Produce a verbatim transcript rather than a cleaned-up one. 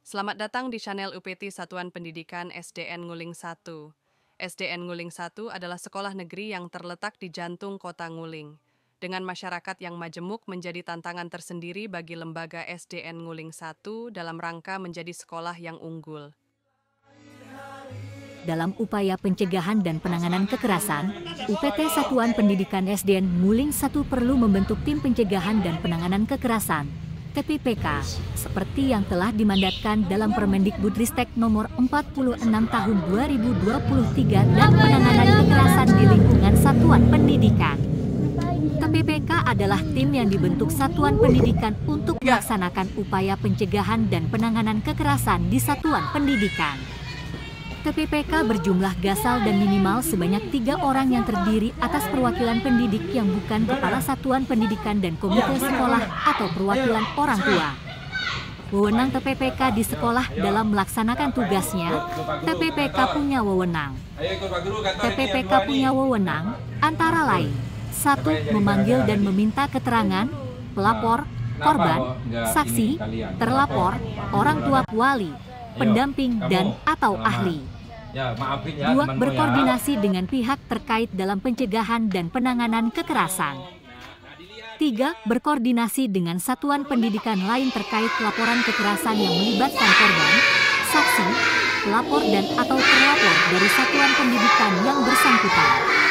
Selamat datang di channel U P T Satuan Pendidikan S D N Nguling satu. S D N Nguling satu adalah sekolah negeri yang terletak di jantung kota Nguling. Dengan masyarakat yang majemuk menjadi tantangan tersendiri bagi lembaga S D N Nguling satu dalam rangka menjadi sekolah yang unggul. Dalam upaya pencegahan dan penanganan kekerasan, U P T Satuan Pendidikan S D N Nguling satu perlu membentuk tim pencegahan dan penanganan kekerasan T P P K, seperti yang telah dimandatkan dalam Permendikbudristek nomor empat puluh enam tahun dua ribu dua puluh tiga dan penanganan kekerasan di lingkungan satuan pendidikan. T P P K adalah tim yang dibentuk satuan pendidikan untuk melaksanakan upaya pencegahan dan penanganan kekerasan di satuan pendidikan. T P P K berjumlah gasal dan minimal sebanyak tiga orang yang terdiri atas perwakilan pendidik yang bukan kepala satuan pendidikan dan komite sekolah atau perwakilan orang tua. Wewenang T P P K di sekolah dalam melaksanakan tugasnya, T P P K punya wewenang. T P P K punya wewenang antara lain: satu. Memanggil dan meminta keterangan pelapor, korban, saksi, terlapor, orang tua, wali, pendamping, dan atau ahli. Dua. Berkoordinasi dengan pihak terkait dalam pencegahan dan penanganan kekerasan. Tiga. Berkoordinasi dengan satuan pendidikan lain terkait laporan kekerasan yang melibatkan korban, saksi, pelapor dan atau terlapor dari satuan pendidikan yang bersangkutan.